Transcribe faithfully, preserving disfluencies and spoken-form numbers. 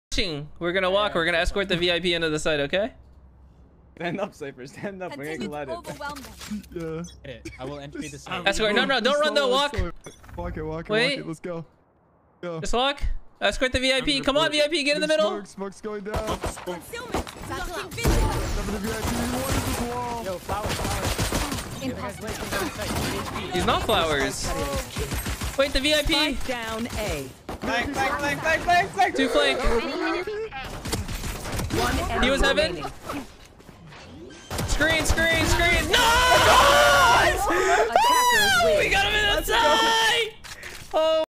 We're gonna walk. We're gonna escort the V I P into the site, okay? Stand up, Safer. Stand up. We're gonna let it. Yeah. I will entry the site. Escort. No, no, don't run though. Walk. Walk it, walk it, Wait. walk it. Let's go. Go. Just walk. Escort the V I P. Come on, V I P. Get in the middle. Smoke, smoke's going down. Yo, flowers, flowers. He's not flowers. Wait, the V I P. Down A. Flank, flank, flank, flank, flank, flank. Two flank. One He was heaven. remaining. Screen, screen, screen. No! Attackers win. We got him in the side. Oh.